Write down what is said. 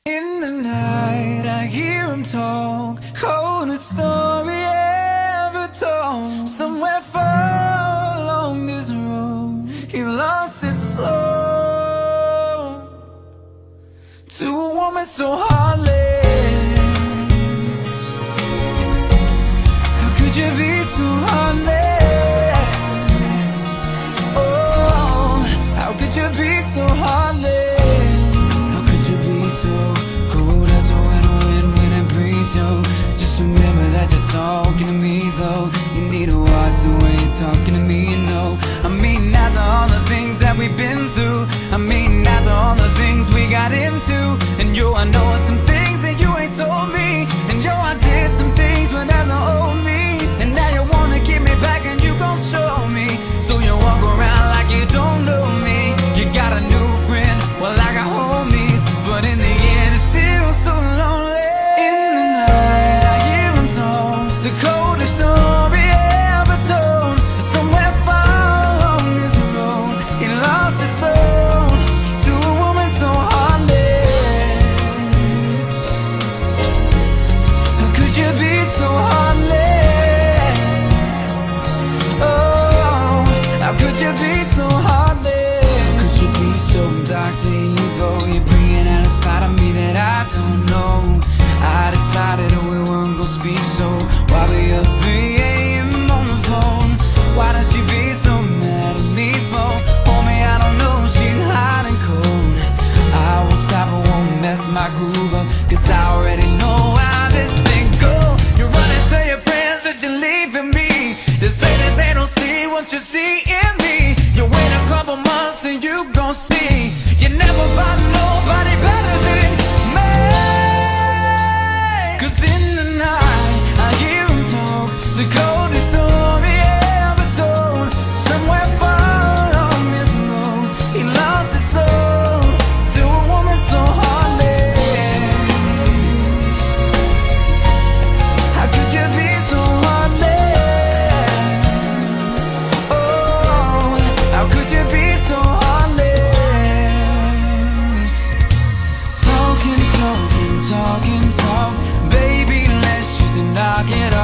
In the night I hear him talk, coldest story ever told. Somewhere far along this road, he lost his soul to a woman so heartless. How could you be so heartless? Oh, how could you be so heartless? So cold as a winter wind when it breathes you. Just remember that you're talking to me though. You need to watch the way you're talking to me, you know. I mean after all the things that we've been through, I mean after all the things we got into. And yo, I know some things that you ain't told me. And yo, I did some things but that's not old me. And now you wanna get me back and you gon' show me. So you walk around like you don't know me. You got a new friend, well I got homies, but in the end it's still so lonely. In the night I hear him talk, the coldest story ever told. Somewhere far along this road, he lost his soul to a woman so heartless. How could you be so heartless? Oh, how could you be so heartless? How could you be so dark to evil? You're bringing out a side of me that I don't know. I decided that we weren't gonna speak, so why be up 3 AM on the phone? Why does she be so mad at me for? Homie, I don't know, she's hot and cold. I won't stop, I won't mess my groove up, cause I already know how this thing goes. You're running to your friends that you're leaving me. They say that they don't see what you see in me. You wait a couple months and you gon' see. You never find nobody better than me. Cause in the night I hear him talk, the coldest story ever told. Somewhere far along this road, he lost his soul to a woman so heartless. How could you be so heartless? Oh, how could you be so heartless? Talking, talk, baby, let's just knock it